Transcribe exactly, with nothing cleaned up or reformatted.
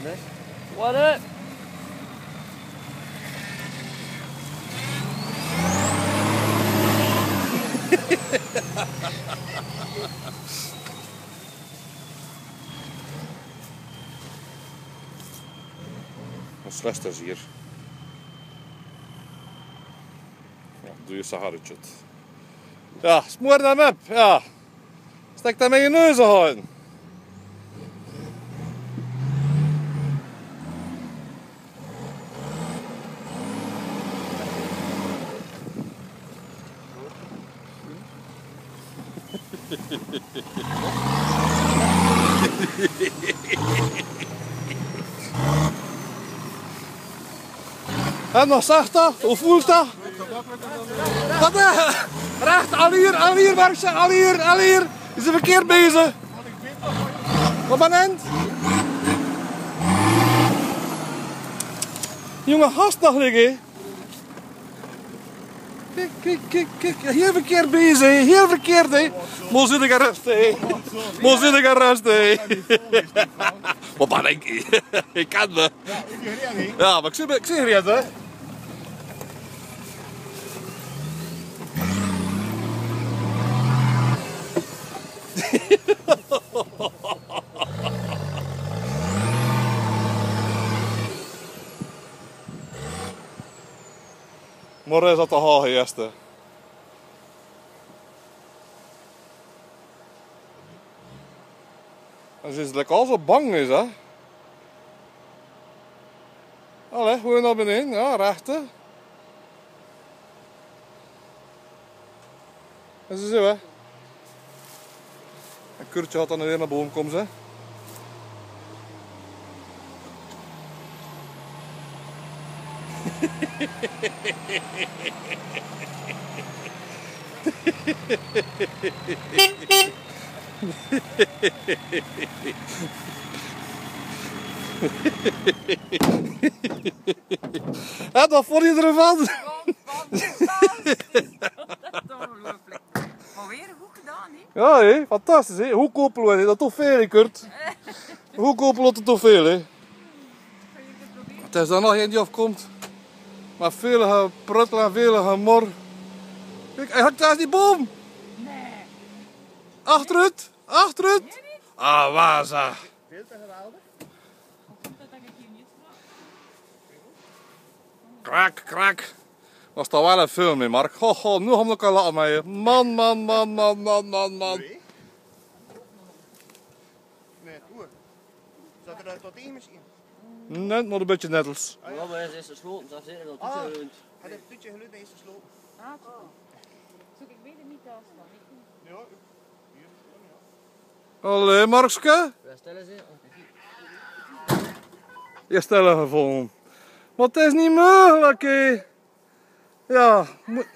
best. Wat hè? Een slesters hier. Ja, doe je Saharutje. Ja, smoor hem op. Ja. Stek hem in je neus aan. En nog zachter, hoe voelt dat? Wat hè? Recht, al hier, al hier, werkje, al hier, al hier. Is er verkeerd bezig? Wat ben je? Jongen, hast nog liggen. Kijk, kijk, kijk, kijk. Heel verkeerd bezig, heel verkeerd hè. Moest zit ik er rust hè. Moest zit ik er rust hè. Wat ben ik? Ik ken me. Ja, maar ik zie, ik zie er hè. Morgen is dat de haal eerste. En ze is lekker al zo bang is hè. Allee, hoe naar beneden, ja, rechter. En ze zo hè. Een kurtje had dan weer naar boven komen ze. Ja, wat vond je ervan? Wat fantastisch! Dat is ongelooflijk. Maar weer goed gedaan, hè? Ja, hé, fantastisch hè. Hoe koppelen we dat toch veel, Kurt? Hoe koppelen we dat toch veel, hè? Het is er nog één die afkomt. Maar veel gepruttel en veel gemor. Kijk, hij hangt daar die boom. Nee. Achteruit, achteruit. Ah, waar is dat? Veel te geweldig. Dat ik hier niet vraag. Krak, krak. Was dat wel een film, hè, Mark? Ho, ho, nu gaan we elkaar laten met je. Man, man, man, man, man, man, man. Nee. Nee, hoe? Zat er daar tot één misschien? Net maar een beetje nettels. Ja, maar hij is gesloten, dat zit er al Ah. tussen geloond. Had het toetje geluid en is gesloten? Ah, zoek ik weet het niet als van. Ja. Allee, Markske. Waar stellen ze? Je stellen gevonden. Maar het is niet mogelijk, hè. Ja, moet...